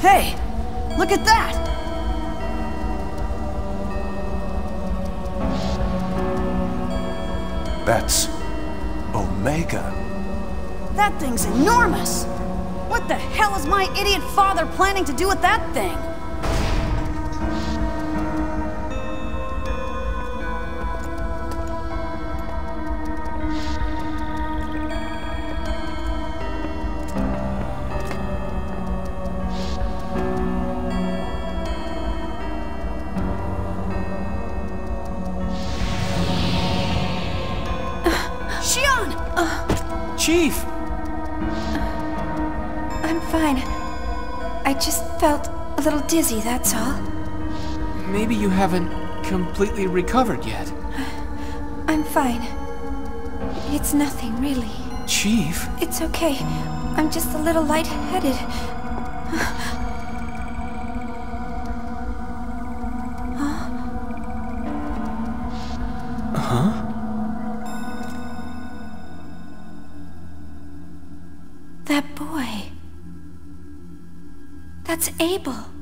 Hey, look at that! That's... Omega. That thing's enormous! What the hell is my idiot father planning to do with that thing? Shion! Chief! I'm fine. I just felt a little dizzy, that's all. Maybe you haven't completely recovered yet. I'm fine. It's nothing, really. Chief? It's okay. I'm just a little lightheaded. Huh? That boy. That's Abel.